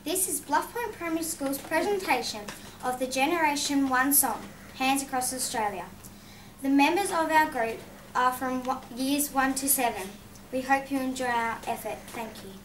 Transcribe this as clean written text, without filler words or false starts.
This is Bluff Point Primary School's presentation of the Generation 1 song, Hands Across Australia. The members of our group are from years 1 to 7. We hope you enjoy our effort. Thank you.